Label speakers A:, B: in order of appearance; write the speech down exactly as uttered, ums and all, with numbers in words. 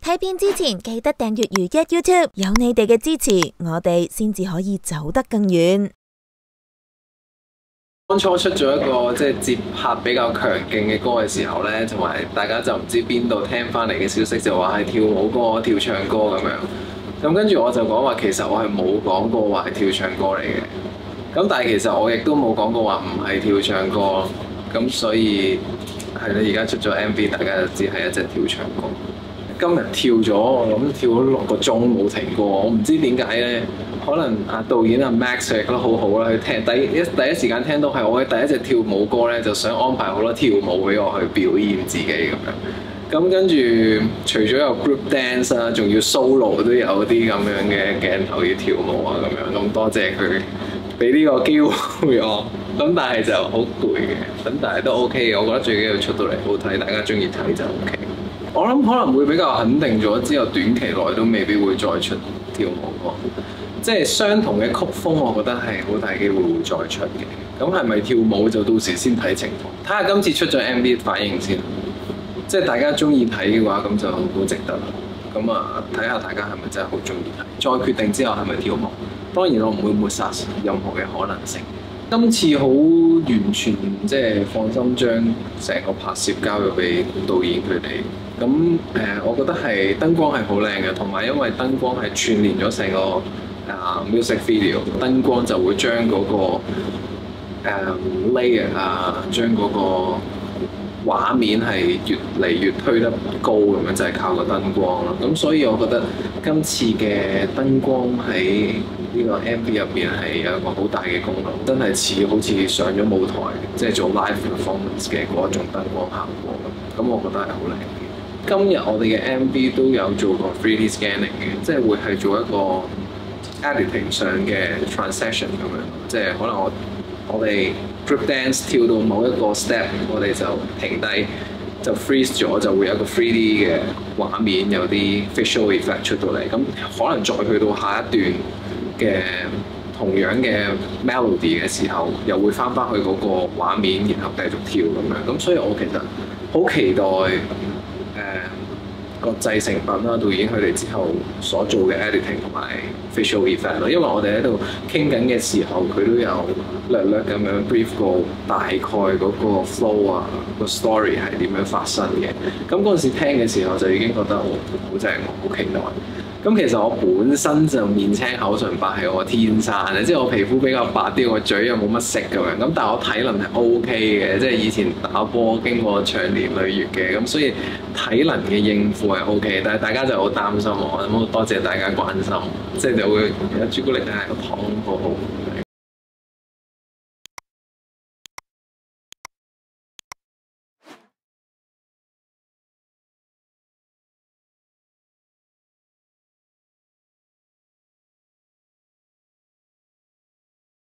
A: 睇片之前記得訂閱如一 YouTube， 有你哋嘅支持，我哋先至可以走得更遠。
B: 當初出咗一個即係節拍比較強勁嘅歌嘅時候呢，同埋大家就唔知邊度聽翻嚟嘅消息，就話係跳舞歌、跳唱歌咁樣。咁跟住我就講話，其實我係冇講過話係跳唱歌嚟嘅。咁但係其實我亦都冇講過話唔係跳唱歌。咁所以係咧，而家出咗 M V， 大家就知係一隻跳唱歌。今日跳咗，我諗跳咗六個鐘冇停過。我唔知點解咧，可能阿導演阿 Max 覺得好好啦，佢聽第一第一時間聽到係我嘅第一隻跳舞歌咧，就想安排好多跳舞俾我去表演自己咁樣。咁跟住除咗有 group dance 啦，仲要 solo 都有啲咁樣嘅鏡頭要跳舞啊咁樣。咁多謝佢俾呢個機會我。咁但係就好攰嘅，咁但係都 OK 嘅。我覺得最緊要出到嚟好睇，大家中意睇就 OK。我諗可能會比較肯定咗之後，短期內都未必會再出跳舞歌。即係相同嘅曲風，我覺得係好大機會會再出嘅。咁係咪跳舞就到時先睇情況，睇下今次出咗 M V 反應先。即係大家中意睇嘅話，咁就好值得啦。咁啊，睇下大家係咪真係好中意睇，再決定之後係咪跳舞。當然我唔會抹殺任何嘅可能性。今次好完全即係放心將成個拍攝交咗俾導演佢哋。咁誒、呃，我覺得係燈光係好靚嘅，同埋因為燈光係串連咗成個啊、呃、music video， 燈光就會將嗰、那個誒、呃、layer 啊，將嗰個畫面係越嚟越推得高咁樣，就係、是、靠個燈光咯。咁所以我覺得今次嘅燈光喺呢個 M V 入邊係有一個好大嘅功能，真係似好似上咗舞台，即係做 live performance 嘅嗰一種燈光效果咁。咁我覺得係好靚嘅。今日我哋嘅 M V 都有做過 three D scanning 嘅，即係會係做一個 editing 上嘅 transition 咁樣，即係可能我我哋 group dance 跳到某一個 step， 我哋就停低，就 freeze 咗，就會有一個 three D 嘅畫面，有啲 visual effect 出到嚟。咁可能再去到下一段嘅同樣嘅 melody 嘅時候，又會翻返去嗰個畫面，然後繼續跳咁樣。咁所以我其實好期待誒、呃、個製成品啦，導演佢哋之後所做嘅 editing 同埋 visual effect 咯。因為我哋喺度傾緊嘅時候，佢都有略略咁樣 brief 過大概嗰個 flow 啊，個 story 係點樣發生嘅。咁嗰陣時聽嘅時候就已經覺得好好正，我好期待。咁其實我本身就面青口唇白係我天生嘅，即係我皮膚比較白啲，我嘴又冇乜色咁樣。咁但係我體能係 O K 嘅，即係以前打波經過長年累月嘅，咁所以體能嘅應付係 O K。但係大家就好擔心我，咁多謝大家關心，即係就會有朱古力啊，個糖好好。